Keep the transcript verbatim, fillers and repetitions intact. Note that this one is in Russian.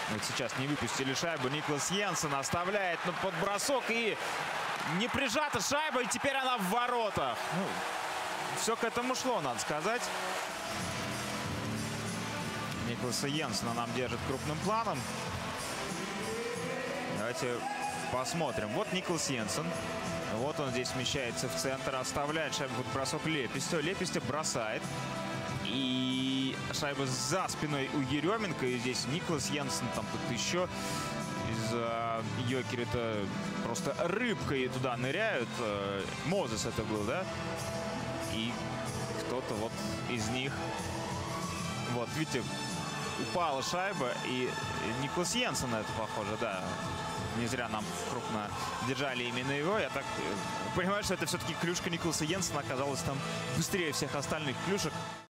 Вот сейчас не выпустили шайбу. Никлас Йенсен оставляет ну, под бросок и не прижата шайба, и теперь она в воротах. Ну, все к этому шло, надо сказать. Никласа Йенсена нам держит крупным планом. Давайте посмотрим. Вот Никлас Йенсен. Вот он здесь смещается в центр, оставляет шайбу под бросок Лепестю. Лепестю бросает. И шайба за спиной у Еременко. И здесь Никлас Йенсен, там кто-то еще из Йокерит просто рыбкой туда ныряют. Мозес это был, да? И кто-то вот из них. Вот, видите, упала шайба. И Никлас Йенсен это похоже, да. Не зря нам крупно держали именно его. Я так понимаю, что это все-таки клюшка Никласа Йенсена оказалась там быстрее всех остальных клюшек.